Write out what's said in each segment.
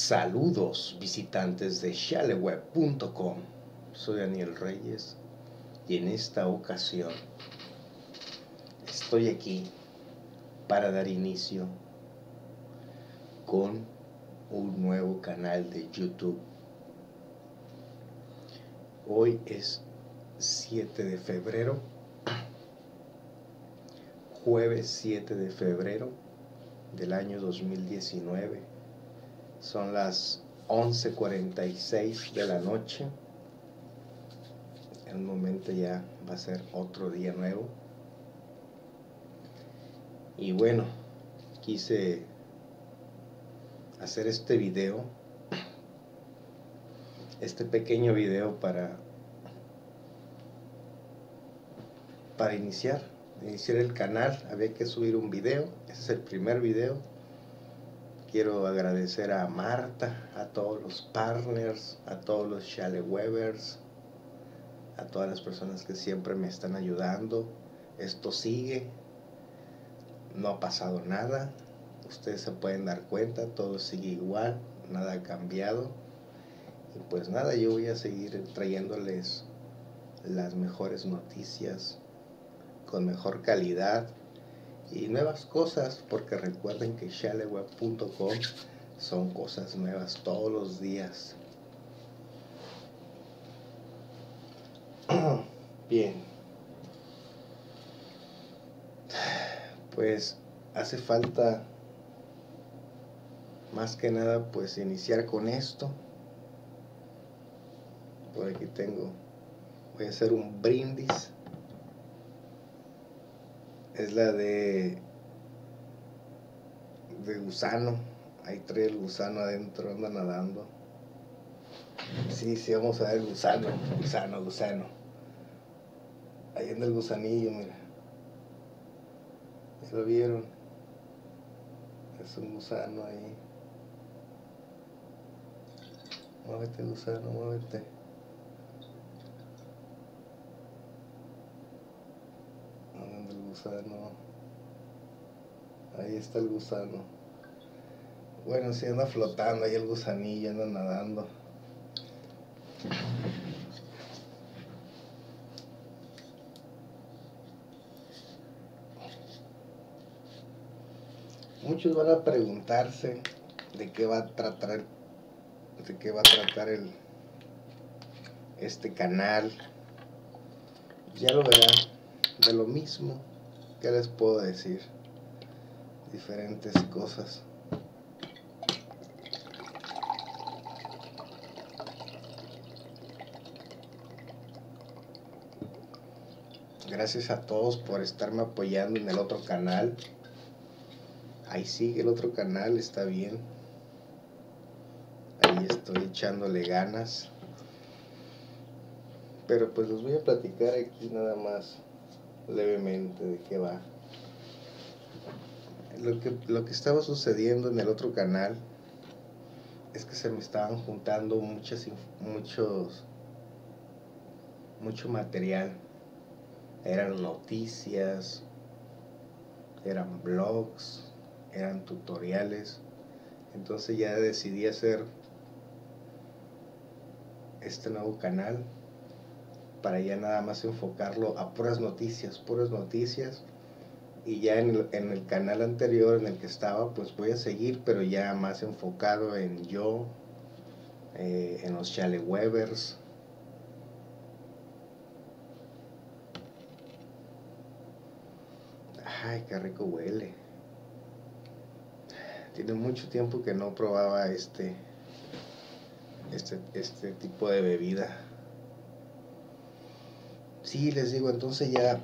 Saludos visitantes de shaleweb.com. Soy Daniel Reyes y en esta ocasión estoy aquí para dar inicio con un nuevo canal de YouTube. Hoy es 7 de febrero, jueves 7 de febrero del año 2019. Son las 11:46 de la noche. En un momento ya va a ser otro día nuevo. Y bueno, quise hacer este pequeño video para iniciar el canal. Había que subir un video. Ese es el primer video. Quiero agradecer a Marta, a todos los partners, a todos los Shalewebers, a todas las personas que siempre me están ayudando. Esto sigue, no ha pasado nada, ustedes se pueden dar cuenta, todo sigue igual, nada ha cambiado. Y pues nada, yo voy a seguir trayéndoles las mejores noticias con mejor calidad y nuevas cosas, porque recuerden que shaleweb.com son cosas nuevas todos los días. Bien, pues hace falta más que nada pues iniciar con esto. Por aquí voy a hacer un brindis. Es la de gusano. Ahí trae el gusano adentro, anda nadando. Sí, vamos a ver gusano. Ahí anda el gusanillo, mira. ¿Ya lo vieron? Es un gusano ahí. Muévete, gusano, muévete. ¿Dónde anda el gusano? Ahí está el gusano. Bueno, sí anda flotando ahí el gusanillo, anda nadando. Muchos van a preguntarse de qué va a tratar este canal. Ya lo verán, de lo mismo. ¿Qué les puedo decir? Diferentes cosas. Gracias a todos por estarme apoyando en el otro canal. Ahí sigue el otro canal, está bien. Ahí estoy echándole ganas. Pero pues les voy a platicar aquí nada más levemente de qué va. Lo que estaba sucediendo en el otro canal es que se me estaban juntando mucho material. Eran noticias, eran blogs, eran tutoriales. Entonces ya decidí hacer este nuevo canal para ya nada más enfocarlo a puras noticias. Y ya en el canal anterior en el que estaba, pues voy a seguir, pero ya más enfocado en en los Shalewebers. Ay, qué rico huele. Tiene mucho tiempo que no probaba este tipo de bebida. Sí, les digo, entonces ya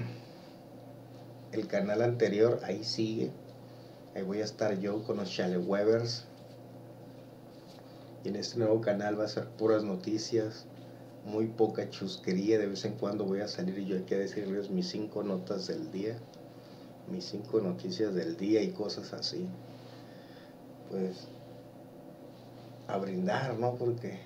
el canal anterior ahí sigue. Ahí voy a estar yo con los Shalewebers. Y en este nuevo canal va a ser puras noticias, muy poca chusquería. De vez en cuando voy a salir y yo hay que decirles mis 5 notas del día, mis 5 noticias del día y cosas así. Pues a brindar, ¿no? Porque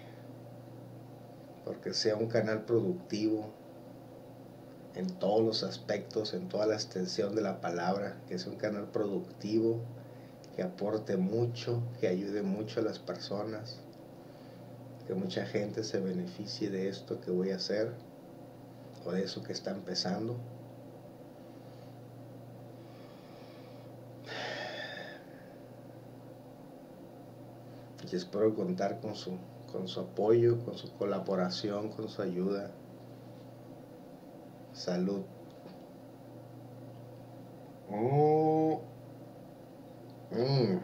sea un canal productivo en todos los aspectos, en toda la extensión de la palabra, que sea un canal productivo, que aporte mucho, que ayude mucho a las personas, que mucha gente se beneficie de esto que voy a hacer o de eso que está empezando. Y espero contar con su apoyo, con su colaboración, con su ayuda. Salud. Mm.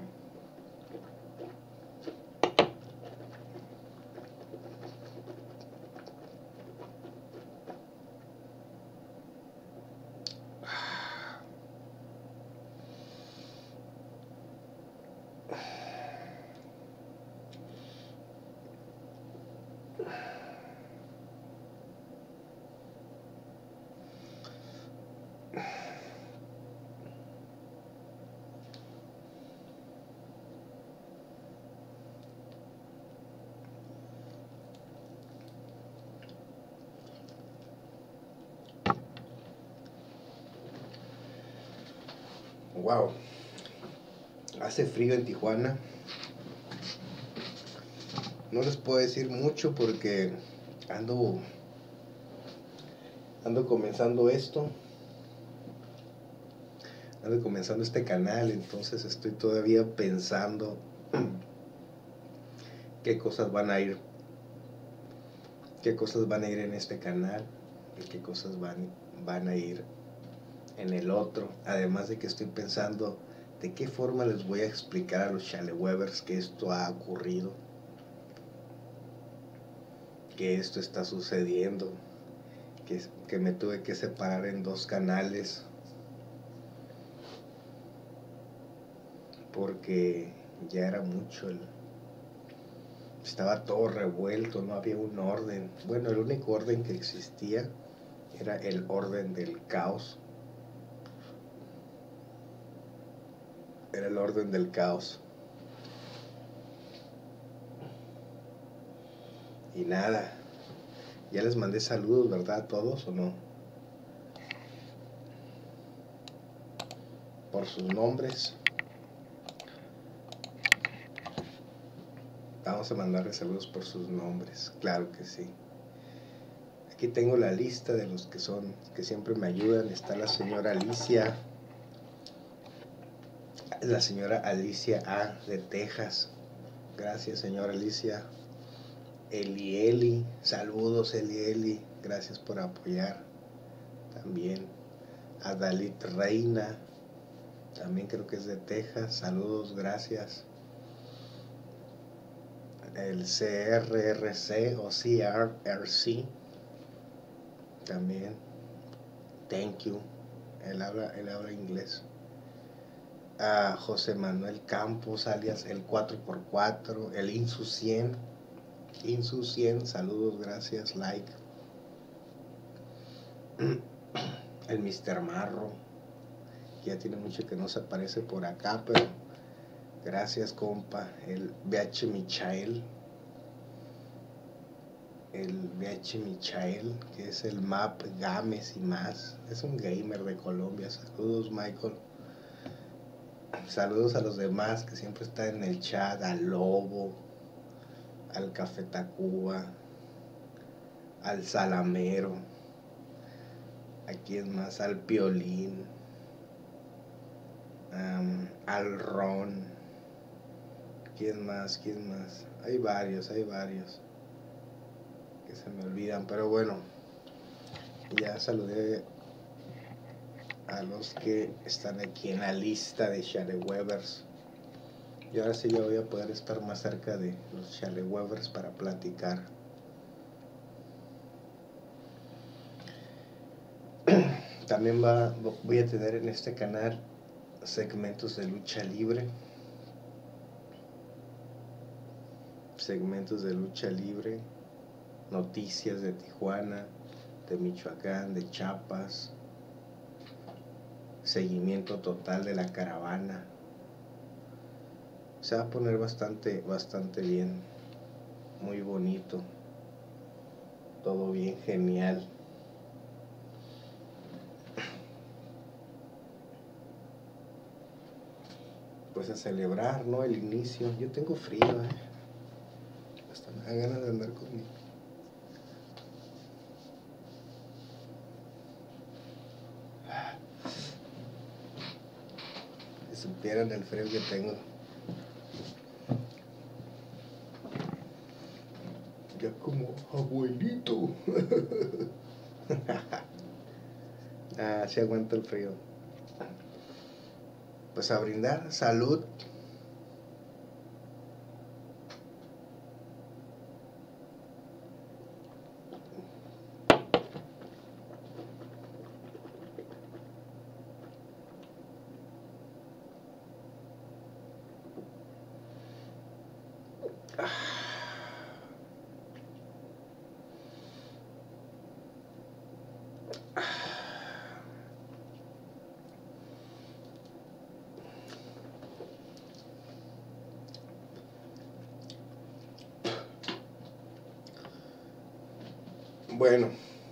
Wow, hace frío en Tijuana. No les puedo decir mucho porque ando comenzando esto. Ando comenzando este canal, entonces estoy todavía pensando qué cosas van a ir en este canal y qué cosas van a ir en el otro. Además de que estoy pensando de qué forma les voy a explicar a los Shalewevers que esto ha ocurrido, que esto está sucediendo, que me tuve que separar en 2 canales porque ya era mucho, estaba todo revuelto, no había un orden. Bueno, el único orden que existía era el orden del caos. Era el orden del caos. Y nada, ya les mandé saludos, ¿verdad? ¿A todos o no? Por sus nombres. Vamos a mandarles saludos por sus nombres, claro que sí. Aquí tengo la lista de los que siempre me ayudan. Está la señora Alicia A de Texas. Gracias, señora Alicia. Eli, saludos Eli, gracias por apoyar. También a Dalit Reina, también creo que es de Texas, saludos, gracias. El CRRC o CRRC, también, thank you, él habla inglés. A José Manuel Campos, alias el 4x4, el Insu 100, saludos, gracias, like. El Mr. Marro, que ya tiene mucho que no se aparece por acá, pero gracias, compa. El BH Michael, que es el Map Games y más, es un gamer de Colombia. Saludos, Michael. Saludos a los demás que siempre están en el chat, al Lobo, al Café Tacuba, al Salamero, a quién más, al Piolín, al Ron, quién más, hay varios que se me olvidan, pero bueno, ya saludé a los que están aquí en la lista de Shalewevers. Y ahora sí ya voy a poder estar más cerca de los Shalewevers para platicar. También voy a tener en este canal segmentos de lucha libre. Noticias de Tijuana, de Michoacán, de Chiapas, seguimiento total de la caravana. Se va a poner bastante bien, muy bonito, todo bien genial. pues a celebrar, ¿no? El inicio. Yo tengo frío, hasta me dan ganas de andar conmigo. Si supieran el frío que tengo. Ya como abuelito. Sí aguanta el frío. Pues a brindar salud. Bueno,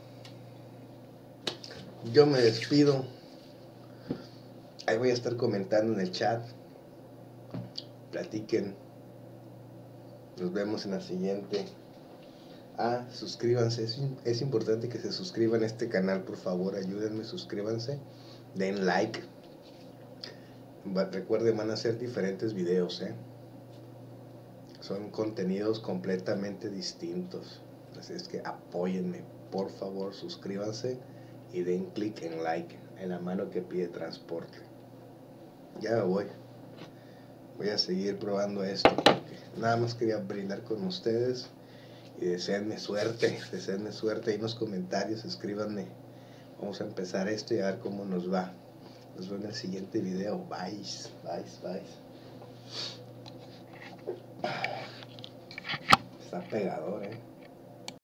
yo me despido. Ahí voy a estar comentando en el chat. Platiquen. Nos vemos en la siguiente. Suscríbanse. Es importante que se suscriban a este canal, por favor. Ayúdenme, suscríbanse. Den like. Recuerden, van a ser diferentes videos, Son contenidos completamente distintos. Así es que apóyenme, por favor, suscríbanse y den clic en like en la mano que pide transporte. Ya me voy. Voy a seguir probando esto porque nada más quería brindar con ustedes y deseenme suerte ahí en los comentarios, escríbanme. Vamos a empezar esto y a ver cómo nos va. Nos vemos en el siguiente video. Bye. Está pegador,